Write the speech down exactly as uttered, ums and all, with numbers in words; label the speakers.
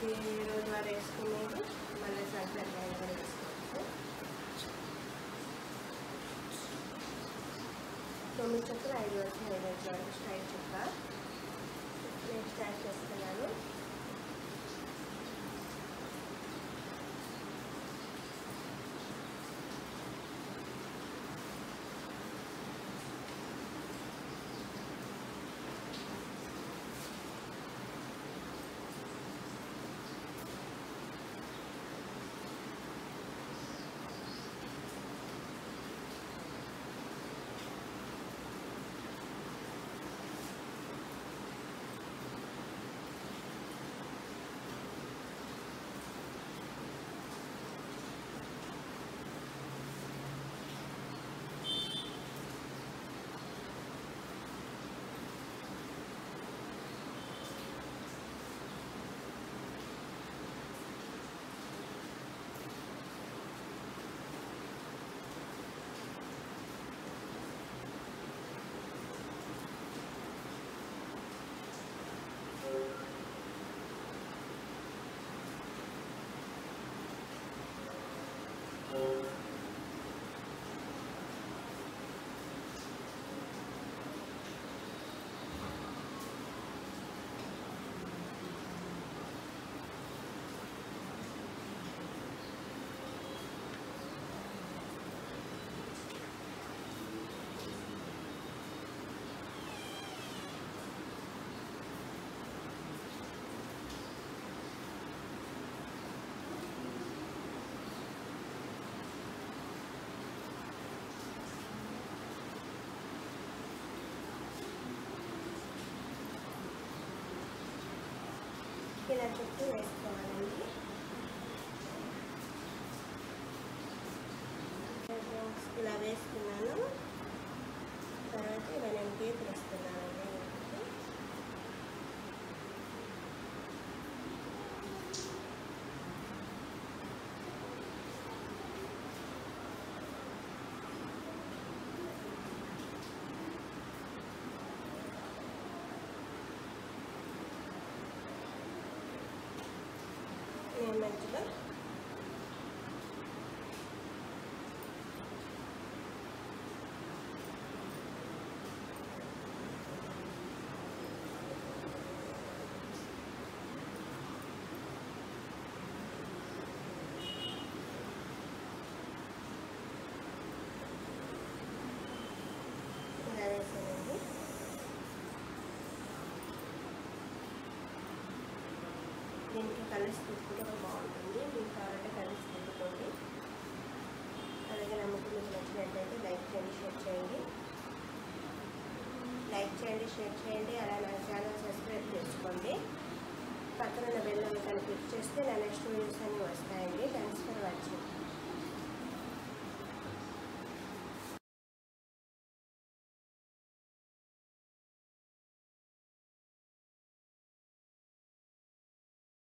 Speaker 1: ఇది రోజువారీ వేసుకునేది, మళ్ళీ సంక్రాంతి అయిన కూడా వేసుకోవచ్చు. తొమ్మిది చుక్కలు ఐదు వరకు ఐదు వరకు స్ట్రైట్ చుక్క నేను స్టార్ట్ చేస్తున్నాను. ఇలా చుట్టూ వేసుకోవాలండి. ఇలా వేసుకున్నాను. తర్వాత ఇలా నేను గీతలు వేస్తున్నానండి. మంచిగా ఇలా వేసానండి. దీనికి కలిసి తిప్పుకుంటే బాగుంటుంది. మీకు కావాలంటే కలిసి తిప్పుకోండి. అలాగే నమ్మకం మీకు నచ్చినట్లయితే లైక్ చేయండి, షేర్ చేయండి. లైక్ చేయండి, షేర్ చేయండి. అలా నా ఛానల్ సబ్స్క్రైబ్ చేసుకోండి. పక్కన బెల్ ఐకాన్ క్లిక్ చేస్తే నా నెక్స్ట్ వీడియోస్ అన్నీ వస్తాయండి. Thanks for watching.